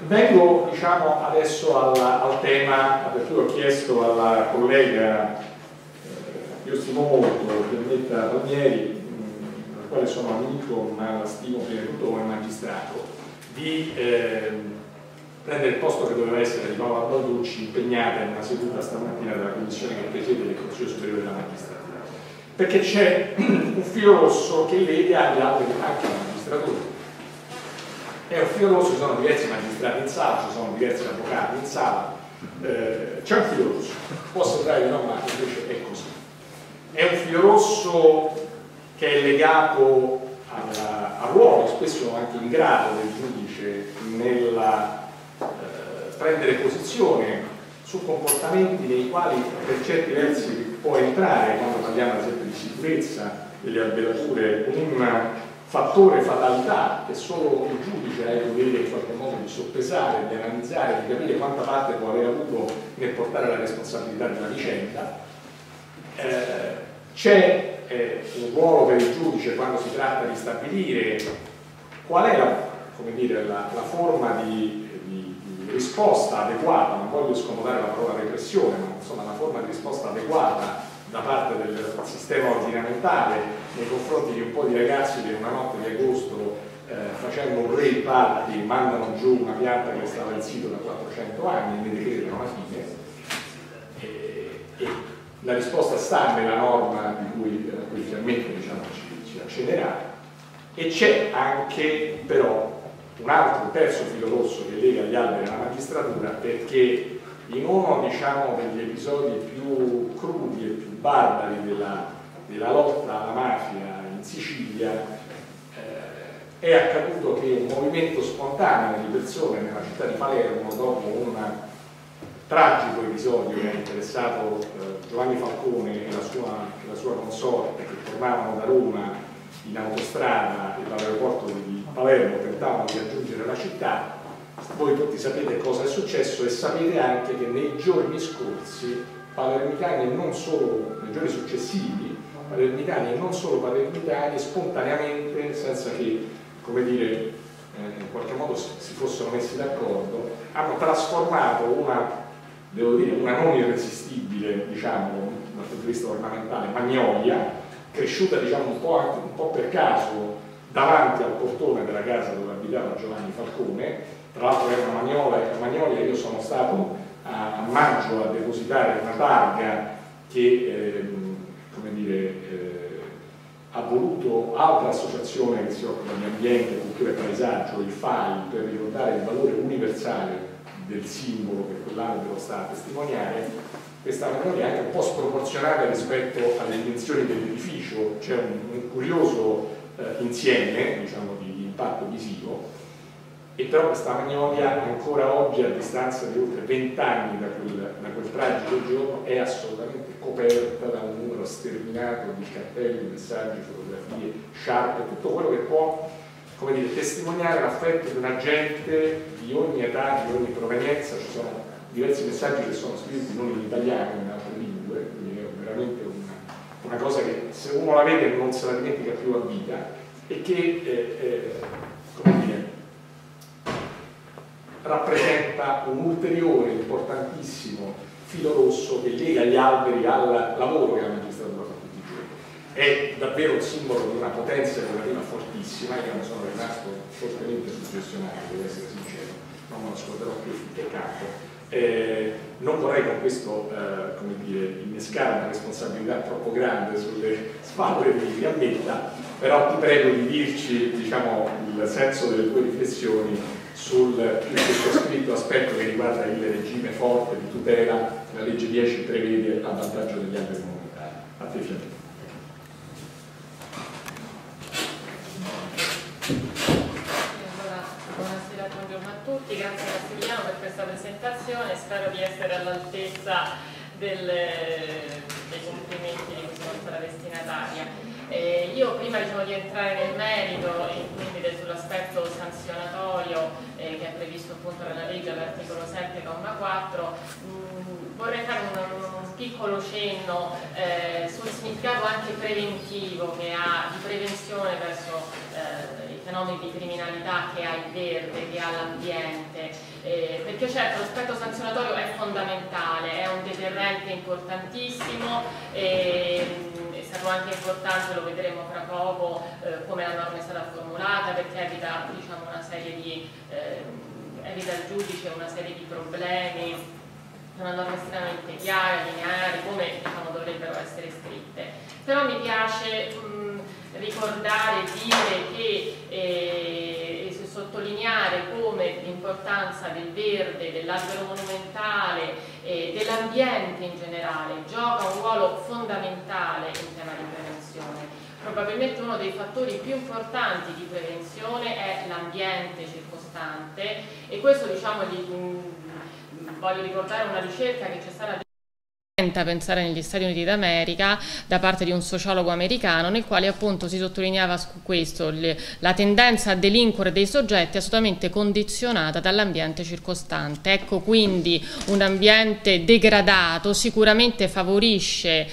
Vengo, diciamo, adesso al tema, perché ho chiesto alla collega, io stimo molto, Piernetta Palmieri, dal quale sono amico, ma la stimo prima di tutto come magistrato, di prendere il posto che doveva essere di Paola Balducci, impegnata in una seduta stamattina della commissione che presiede del Consiglio Superiore della Magistratura, perché c'è un filo rosso che lega gli altri anche la magistratura. È un filo rosso, ci sono diversi magistrati in sala, ci sono diversi avvocati in sala, c'è un filo rosso, può sembrare di no, ma invece è così. È un filo rosso che è legato al ruolo, spesso anche in grado del giudice nella prendere posizione su comportamenti nei quali per certi versi può entrare, quando parliamo ad esempio di sicurezza delle alberature, un fattore fatalità che solo il giudice ha il dovere in qualche modo di soppesare, di analizzare, di capire quanta parte può aver avuto nel portare la responsabilità di una vicenda. C'è un ruolo per il giudice quando si tratta di stabilire qual è la forma di risposta adeguata, non voglio scomodare la parola repressione, ma insomma la forma di risposta adeguata da parte del sistema ordinamentale nei confronti di un po' di ragazzi che una notte di agosto facendo un rave party mandano giù una pianta che stava in sito da 400 anni e ne decretano la fine. E la risposta sta nella norma di cui finalmente, diciamo, ci accennerà, e c'è anche però un altro terzo filo rosso che lega gli alberi alla magistratura, perché in uno, diciamo, degli episodi più crudi e più barbari della lotta alla mafia in Sicilia è accaduto che un movimento spontaneo di persone nella città di Palermo, dopo un tragico episodio che ha interessato Giovanni Falcone e la sua consorte, che tornavano da Roma in autostrada e dall'aeroporto di Palermo tentavano di raggiungere la città. Voi tutti sapete cosa è successo e sapete anche che nei giorni scorsi palermitani e non solo, nei giorni successivi, palermitani e non solo palermitani spontaneamente, senza che, come dire, in qualche modo si fossero messi d'accordo, hanno trasformato devo dire, una non irresistibile, diciamo, dal punto di vista ornamentale, magnolia, cresciuta, diciamo, un po' per caso davanti al portone della casa dove abitava Giovanni Falcone. Tra l'altro era una magnolia, io sono stato a maggio a depositare una targa che come dire, ha voluto altra associazione che si occupa di ambiente, cultura e paesaggio, il FAI, per ricordare il valore universale del simbolo che quell'albero sta a testimoniare. Questa magnolia è anche un po' sproporzionata rispetto alle dimensioni dell'edificio, c'è un curioso insieme, diciamo, di impatto visivo, e però questa magnolia ancora oggi, a distanza di oltre 20 anni da quel tragico giorno, è assolutamente coperta da un numero sterminato di cartelli, messaggi, fotografie, sciarpe, tutto quello che può, come dire, testimoniare l'affetto di una gente di ogni età, di ogni provenienza. Ci sono diversi messaggi che sono scritti non in italiano, ma in altre lingue, quindi è veramente una cosa che se uno la vede non se la dimentica più a vita, e che come dire, rappresenta un ulteriore importantissimo filo rosso che lega gli alberi al lavoro che la magistratura fa tutti i giorni. È davvero un simbolo di una potenza operativa fortissima. Io ne sono rimasto fortemente suggestionato, devo essere sincero, non me lo scorderò più finché canto. Non vorrei con questo come dire, innescare una responsabilità troppo grande sulle spalle di Piernetta, però ti prego di dirci, diciamo, il senso delle tue riflessioni sul più circoscritto aspetto che riguarda il regime forte di tutela che la legge 10 prevede a vantaggio degli alberi monumentali. A te, Fiametta. Buonasera, buongiorno a tutti, grazie a Castigliano per questa presentazione, spero di essere all'altezza dei complimenti di cui sono stata destinataria. Io prima, diciamo, di entrare nel merito e quindi sull'aspetto sanzionatorio che è previsto appunto nella legge all'articolo 7,4, vorrei fare un piccolo cenno sul significato anche preventivo che ha, di prevenzione verso i fenomeni di criminalità che ha il verde, che ha l'ambiente, perché certo l'aspetto sanzionatorio è fondamentale, è un deterrente importantissimo, è stato anche importante, lo vedremo fra poco, come la norma è stata formulata, perché evita, diciamo, una serie di evita al giudice una serie di problemi, una norma estremamente chiara, lineari, come, diciamo, dovrebbero essere scritte. Però mi piace ricordare, dire che sottolineare come l'importanza del verde, dell'albero monumentale, dell'ambiente in generale gioca un ruolo fondamentale in tema di prevenzione. Probabilmente uno dei fattori più importanti di prevenzione è l'ambiente circostante, e questo, diciamo, voglio ricordare una ricerca che c'è stata a pensare negli Stati Uniti d'America da parte di un sociologo americano, nel quale appunto si sottolineava questo, la tendenza a delinquere dei soggetti assolutamente condizionata dall'ambiente circostante. Ecco, quindi un ambiente degradato sicuramente favorisce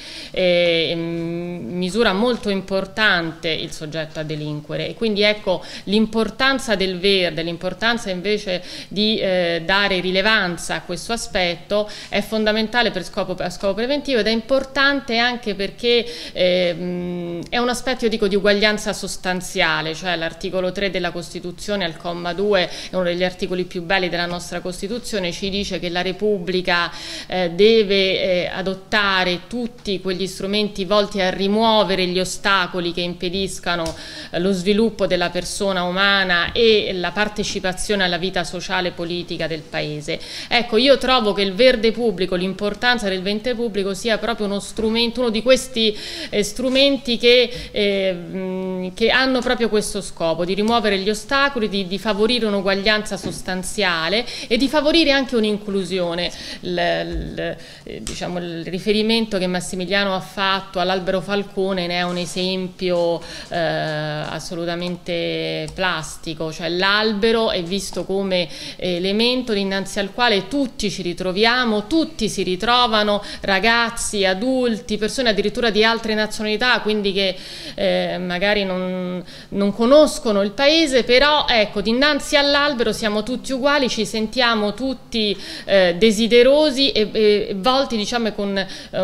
in misura molto importante il soggetto a delinquere, e quindi ecco l'importanza del verde, l'importanza invece di dare rilevanza a questo aspetto è fondamentale per scopo preventivo, ed è importante anche perché è un aspetto, io dico, di uguaglianza sostanziale, cioè l'articolo 3 della Costituzione al comma 2 è uno degli articoli più belli della nostra Costituzione, ci dice che la Repubblica deve adottare tutti quegli strumenti volti a rimuovere gli ostacoli che impediscano lo sviluppo della persona umana e la partecipazione alla vita sociale e politica del Paese. Ecco, io trovo che il verde pubblico, l'importanza del verde pubblico sia proprio uno strumento, uno di questi strumenti che hanno proprio questo scopo, di rimuovere gli ostacoli, di favorire un'uguaglianza sostanziale e di favorire anche un'inclusione. Diciamo, il riferimento che Massimiliano ha fatto all'albero Falcone ne è un esempio assolutamente plastico, cioè l'albero è visto come elemento dinanzi al quale tutti ci ritroviamo, tutti si ritrovano, ragazzi, adulti, persone addirittura di altre nazionalità, quindi che magari non conoscono il paese, però ecco, dinanzi all'albero siamo tutti uguali, ci sentiamo tutti desiderosi e volti, diciamo, con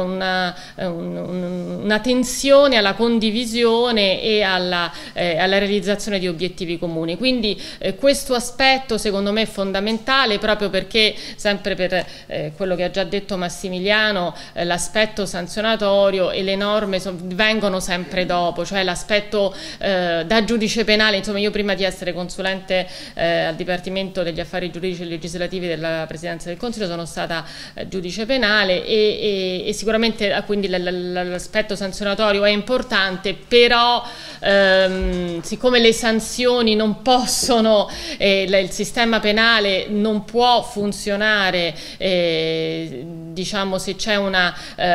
una tensione alla condivisione e alla realizzazione di obiettivi comuni. Quindi questo aspetto secondo me è fondamentale, proprio perché, sempre per quello che ha già detto Massimiliano, l'aspetto sanzionatorio e le norme vengono sempre dopo, cioè l'aspetto da giudice penale. Insomma, io prima di essere consulente al Dipartimento degli Affari Giuridici e Legislativi della Presidenza del Consiglio sono stata giudice penale e sicuramente quindi l'aspetto sanzionatorio è importante, però siccome le sanzioni non possono, il sistema penale non può funzionare, diciamo, se c'è una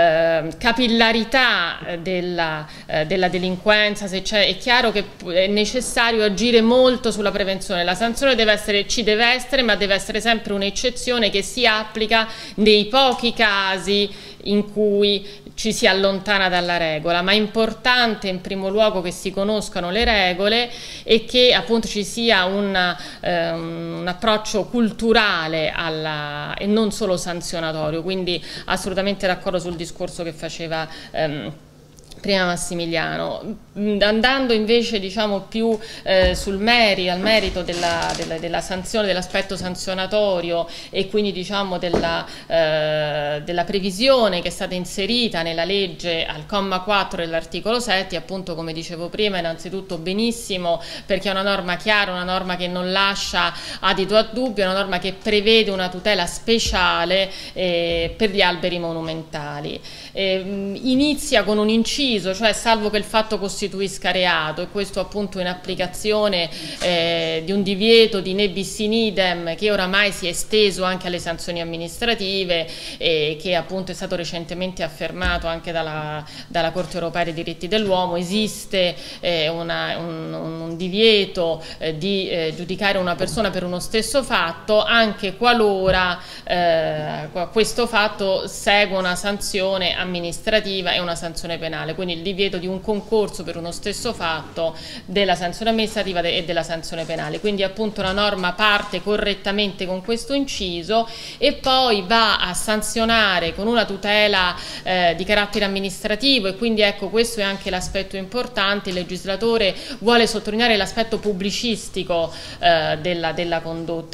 capillarità della delinquenza, è chiaro che è necessario agire molto sulla prevenzione. La sanzione ci deve essere, ma deve essere sempre un'eccezione che si applica nei pochi casi in cui ci si allontana dalla regola, ma è importante in primo luogo che si conoscano le regole e che appunto ci sia un approccio culturale e non solo sanzionatorio. Quindi assolutamente d'accordo sul discorso che faceva prima Massimiliano. Andando invece, diciamo, più al merito della sanzione, dell'aspetto sanzionatorio, e quindi, diciamo, della previsione che è stata inserita nella legge al comma 4 dell'articolo 7, appunto, come dicevo prima, innanzitutto benissimo, perché è una norma chiara, una norma che non lascia adito a dubbio, è una norma che prevede una tutela speciale per gli alberi monumentali. Inizia con un inciso, cioè salvo che il fatto costituisca reato, e questo appunto in applicazione di un divieto di ne bis in idem che oramai si è esteso anche alle sanzioni amministrative, che appunto è stato recentemente affermato anche dalla Corte Europea dei Diritti dell'Uomo. Esiste un divieto di giudicare una persona per uno stesso fatto, anche qualora questo fatto segua una sanzione amministrativa e una sanzione penale, quindi il divieto di un concorso per uno stesso fatto, della sanzione amministrativa e della sanzione penale. Quindi appunto la norma parte correttamente con questo inciso e poi va a sanzionare con una tutela di carattere amministrativo, e quindi ecco, questo è anche l'aspetto importante. Il legislatore vuole sottolineare l'aspetto pubblicistico della condotta,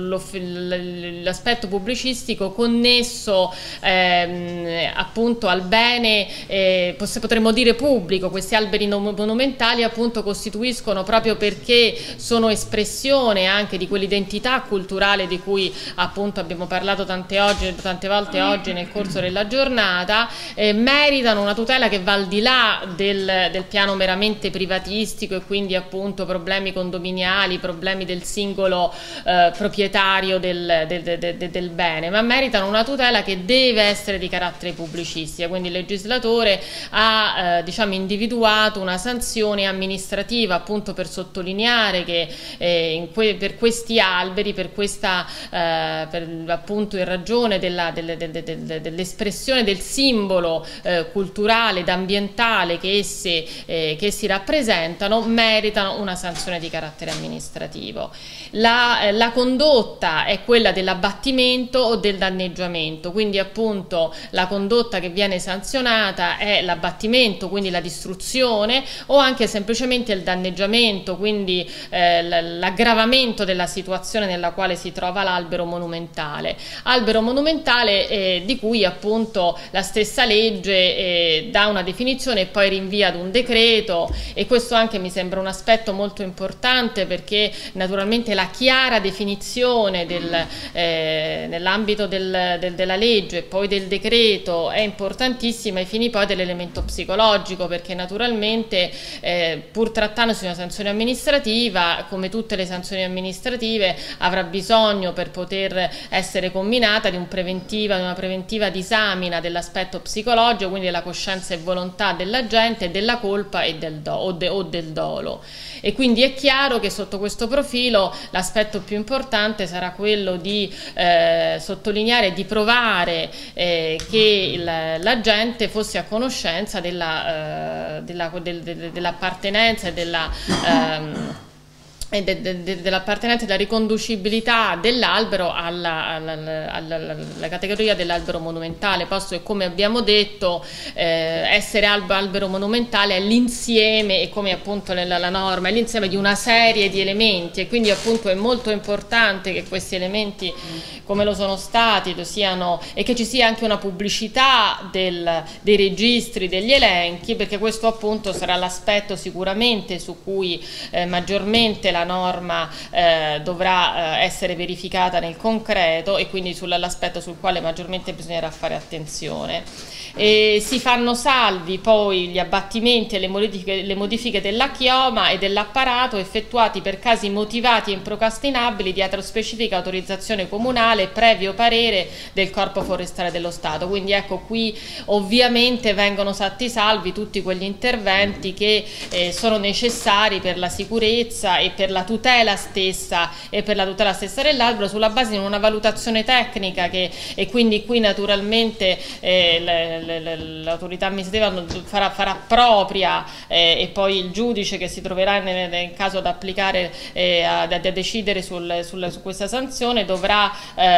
l'aspetto pubblicistico connesso appunto al bene, potremmo dire pubblico. Questi alberi monumentali appunto costituiscono, proprio perché sono espressione anche di quell'identità culturale di cui appunto abbiamo parlato tante volte oggi nel corso della giornata, meritano una tutela che va al di là del piano meramente privatistico, e quindi appunto problemi condominiali, problemi del singolo proprietario del bene, ma meritano una tutela che deve essere di carattere pubblicistica. Quindi il legislatore ha diciamo individuato una sanzione amministrativa appunto per sottolineare che per questi alberi, per appunto in ragione dell'espressione del simbolo culturale ed ambientale che essi rappresentano, meritano una sanzione di carattere amministrativo. La condotta è quella dell'abbattimento o del danneggiamento, quindi appunto la condotta che viene sanzionata è l'abbattimento, quindi la distruzione, o anche semplicemente il danneggiamento, quindi l'aggravamento della situazione nella quale si trova l'albero monumentale. Albero monumentale di cui appunto la stessa legge dà una definizione e poi rinvia ad un decreto, e questo anche mi sembra un aspetto molto importante, perché naturalmente la chiara definizione nell'ambito della legge e poi del decreto è importantissima ai fini poi dell'elemento psicologico, perché naturalmente pur trattandosi di una sanzione amministrativa, come tutte le sanzioni amministrative, avrà bisogno, per poter essere comminata, di una preventiva disamina dell'aspetto psicologico, quindi della coscienza e volontà dell'agente, della colpa e del dolo. E quindi è chiaro che sotto questo profilo l'aspetto più importante sarà quello di sottolineare, di provare che l'agente fosse a conoscenza dell'appartenenza e dell'appartenenza e della riconducibilità dell'albero alla categoria dell'albero monumentale, posto che, come abbiamo detto, essere albero monumentale è l'insieme, e come appunto nella norma è l'insieme di una serie di elementi, e quindi appunto è molto importante che questi elementi, come lo sono stati, lo siano, e che ci sia anche una pubblicità dei registri, degli elenchi, perché questo appunto sarà l'aspetto sicuramente su cui maggiormente la norma dovrà essere verificata nel concreto, e quindi l'aspetto sul quale maggiormente bisognerà fare attenzione. Si fanno salvi poi gli abbattimenti e le modifiche della chioma e dell'apparato effettuati per casi motivati e improcrastinabili dietro specifica autorizzazione comunale, previo parere del Corpo Forestale dello Stato. Quindi ecco, qui ovviamente vengono fatti salvi tutti quegli interventi che sono necessari per la sicurezza e per la tutela stessa dell'albero, sulla base di una valutazione tecnica e quindi qui naturalmente l'autorità amministrativa farà propria, e poi il giudice che si troverà nel caso ad applicare, a decidere su questa sanzione, dovrà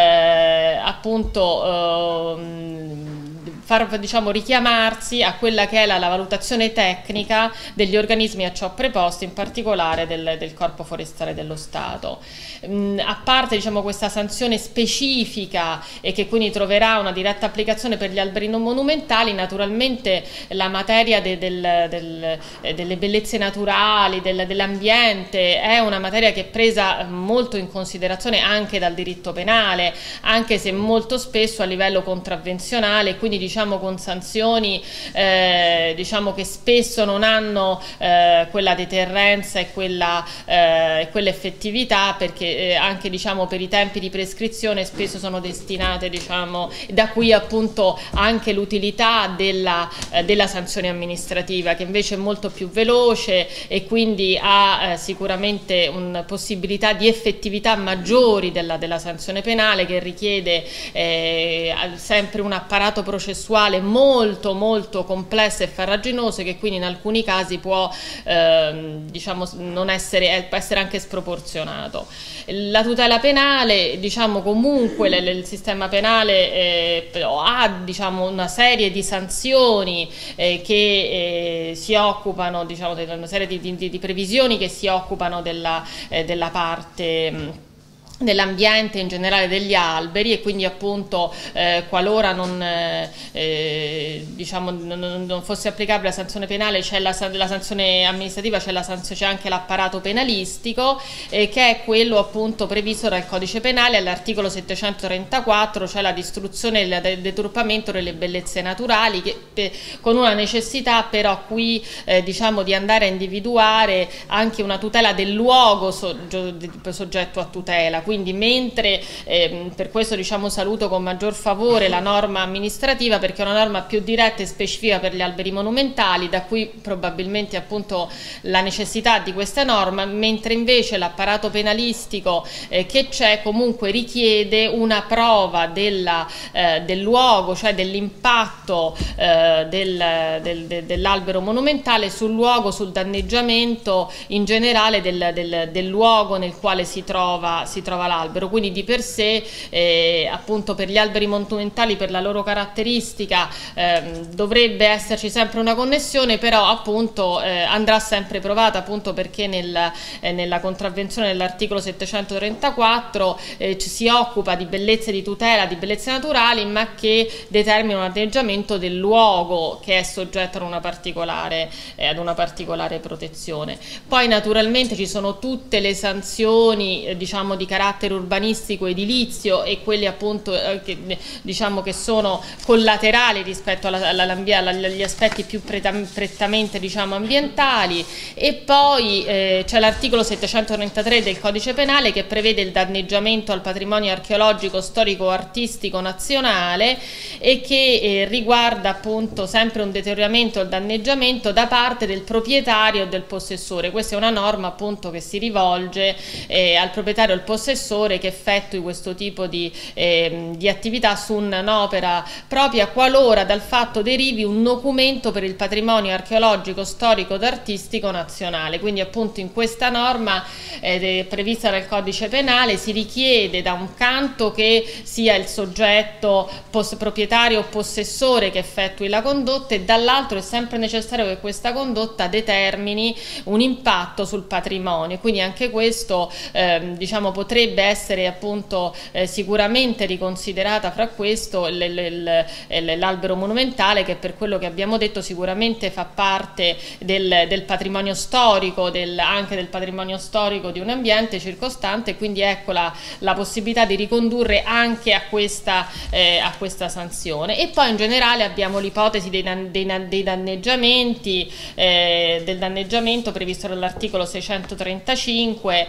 appunto richiamarsi a quella che è la valutazione tecnica degli organismi a ciò preposti, in particolare del Corpo Forestale dello Stato. A parte questa sanzione specifica, e che quindi troverà una diretta applicazione per gli alberi non monumentali, naturalmente la materia delle bellezze naturali, dell'ambiente, è una materia che è presa molto in considerazione anche dal diritto penale, anche se molto spesso a livello contravvenzionale, quindi diciamo con sanzioni diciamo che spesso non hanno quella deterrenza e quell'effettività, perché anche diciamo per i tempi di prescrizione spesso sono destinate, diciamo, da qui appunto anche l'utilità della sanzione amministrativa, che invece è molto più veloce e quindi ha sicuramente una possibilità di effettività maggiori della sanzione penale, che richiede sempre un apparato processuale molto molto complesso e farraginoso, che quindi in alcuni casi può diciamo può essere anche sproporzionato. La tutela penale, diciamo, comunque il sistema penale ha, diciamo, una serie di sanzioni che si occupano, diciamo, di una serie di previsioni che si occupano della parte dell'ambiente, in generale degli alberi, e quindi appunto qualora diciamo, non fosse applicabile la sanzione penale, c'è la sanzione amministrativa, c'è anche l'apparato penalistico, che è quello appunto previsto dal codice penale all'articolo 734, cioè la distruzione e il deturpamento delle bellezze naturali, con una necessità però qui diciamo di andare a individuare anche una tutela del luogo soggetto a tutela. Quindi mentre per questo, diciamo, saluto con maggior favore la norma amministrativa, perché è una norma più diretta e specifica per gli alberi monumentali, da qui probabilmente appunto la necessità di questa norma, mentre invece l'apparato penalistico che c'è comunque richiede una prova del luogo, cioè dell'impatto dell'albero monumentale sul luogo, sul danneggiamento in generale del luogo nel quale si trova l'albero. Quindi di per sé appunto per gli alberi monumentali, per la loro caratteristica, dovrebbe esserci sempre una connessione, però appunto andrà sempre provata, appunto perché nella contravvenzione dell'articolo 734 ci si occupa di bellezze di tutela, di bellezze naturali, ma che determina un danneggiamento del luogo che è soggetto ad una particolare protezione. Poi naturalmente ci sono tutte le sanzioni, diciamo, di carattere urbanistico edilizio, e quelli appunto che diciamo che sono collaterali rispetto agli aspetti più prettamente, diciamo, ambientali. E poi c'è l'articolo 733 del codice penale, che prevede il danneggiamento al patrimonio archeologico, storico o artistico nazionale, e che riguarda appunto sempre un deterioramento o il danneggiamento da parte del proprietario o del possessore. Questa è una norma appunto che si rivolge al proprietario o al possessore che effettui questo tipo di attività su un'opera propria, qualora dal fatto derivi un nocumento per il patrimonio archeologico, storico ed artistico nazionale. Quindi appunto in questa norma prevista dal codice penale si richiede da un canto che sia il soggetto proprietario o possessore che effettui la condotta, e dall'altro è sempre necessario che questa condotta determini un impatto sul patrimonio. Quindi anche questo diciamo potrebbe essere appunto sicuramente riconsiderata fra questo l'albero monumentale, che per quello che abbiamo detto sicuramente fa parte del patrimonio storico, anche del patrimonio storico di un ambiente circostante, quindi ecco la possibilità di ricondurre anche a questa sanzione. E poi in generale abbiamo l'ipotesi dei danneggiamenti, del danneggiamento previsto dall'articolo 635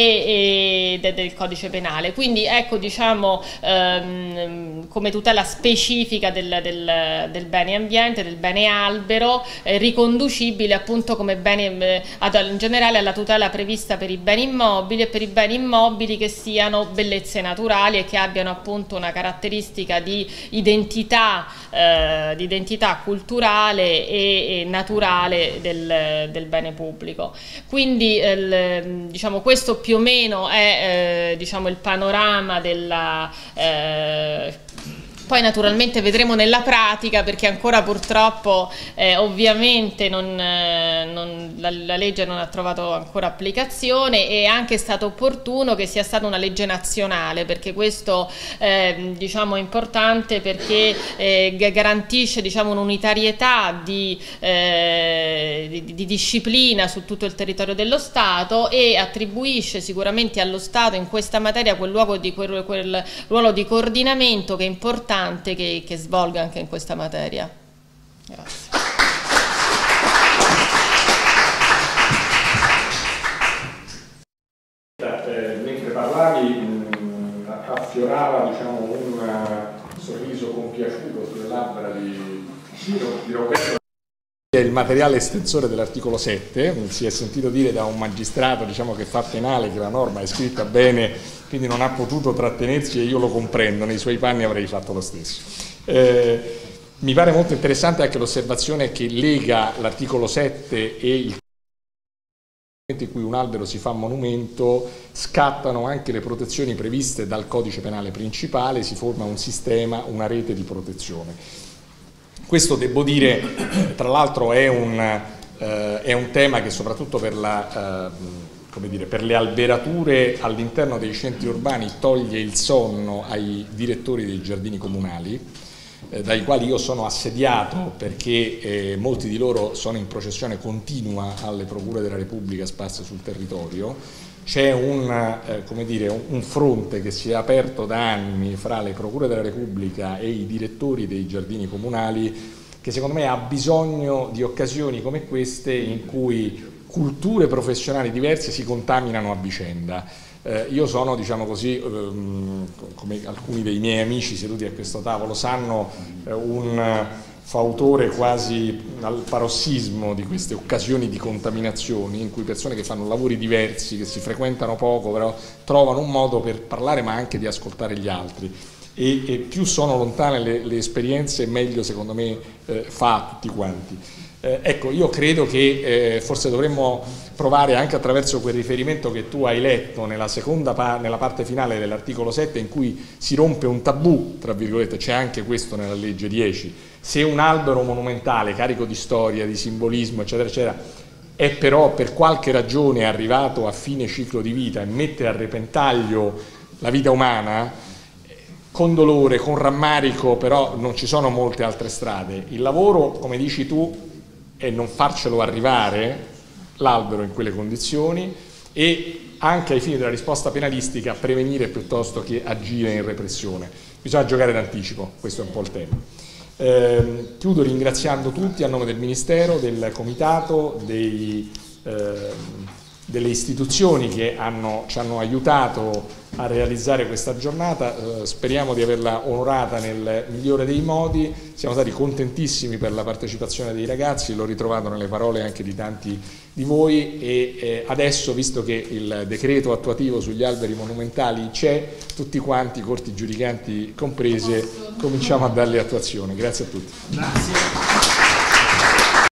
e del codice penale. Quindi ecco, diciamo, come tutela specifica del bene ambiente, del bene albero, riconducibile appunto come bene in generale alla tutela prevista per i beni immobili, e per i beni immobili che siano bellezze naturali e che abbiano appunto una caratteristica di identità culturale e naturale del bene pubblico. Quindi diciamo questo più o meno è diciamo il panorama della poi naturalmente vedremo nella pratica, perché ancora purtroppo ovviamente la legge non ha trovato ancora applicazione, e è anche stato opportuno che sia stata una legge nazionale, perché questo diciamo è importante, perché garantisce, diciamo, un'unitarietà di disciplina su tutto il territorio dello Stato, e attribuisce sicuramente allo Stato in questa materia quel ruolo di coordinamento che è importante importante che svolga anche in questa materia. Grazie. Mentre parlavi affiorava, diciamo, un sorriso compiaciuto sulle labbra di Roberto. Il materiale estensore dell'articolo 7, si è sentito dire da un magistrato, diciamo, che fa penale che la norma è scritta bene, quindi non ha potuto trattenersi, e io lo comprendo, nei suoi panni avrei fatto lo stesso. Mi pare molto interessante anche l'osservazione che lega l'articolo 7 e il momento in cui un albero si fa monumento scattano anche le protezioni previste dal codice penale principale, si forma un sistema, una rete di protezione. Questo, devo dire, tra l'altro è un tema che soprattutto per per le alberature all'interno dei centri urbani toglie il sonno ai direttori dei giardini comunali, dai quali io sono assediato, perché molti di loro sono in processione continua alle procure della Repubblica sparse sul territorio. C'è un fronte che si è aperto da anni fra le procure della Repubblica e i direttori dei giardini comunali, che secondo me ha bisogno di occasioni come queste in cui culture professionali diverse si contaminano a vicenda. Io sono, diciamo così, come alcuni dei miei amici seduti a questo tavolo sanno, un fautore quasi al parossismo di queste occasioni di contaminazioni in cui persone che fanno lavori diversi, che si frequentano poco, però trovano un modo per parlare ma anche di ascoltare gli altri, e più sono lontane le esperienze meglio secondo me fa a tutti quanti. Ecco, io credo che forse dovremmo provare anche attraverso quel riferimento che tu hai letto nella parte finale dell'articolo 7, in cui si rompe un tabù, tra virgolette, c'è anche questo nella legge 10, se un albero monumentale carico di storia, di simbolismo, eccetera, eccetera, è però per qualche ragione arrivato a fine ciclo di vita e mette a repentaglio la vita umana, con dolore, con rammarico, però non ci sono molte altre strade. Il lavoro, come dici tu, è non farcelo arrivare l'albero in quelle condizioni, e anche ai fini della risposta penalistica prevenire piuttosto che agire in repressione. Bisogna giocare d'anticipo, questo è un po' il tema. Chiudo ringraziando tutti a nome del Ministero, del Comitato, delle istituzioni che ci hanno aiutato a realizzare questa giornata. Speriamo di averla onorata nel migliore dei modi. Siamo stati contentissimi per la partecipazione dei ragazzi, l'ho ritrovato nelle parole anche di tanti di voi, e adesso, visto che il decreto attuativo sugli alberi monumentali c'è, tutti quanti, corti giudicanti comprese, cominciamo a dargli attuazione. Grazie a tutti. Grazie.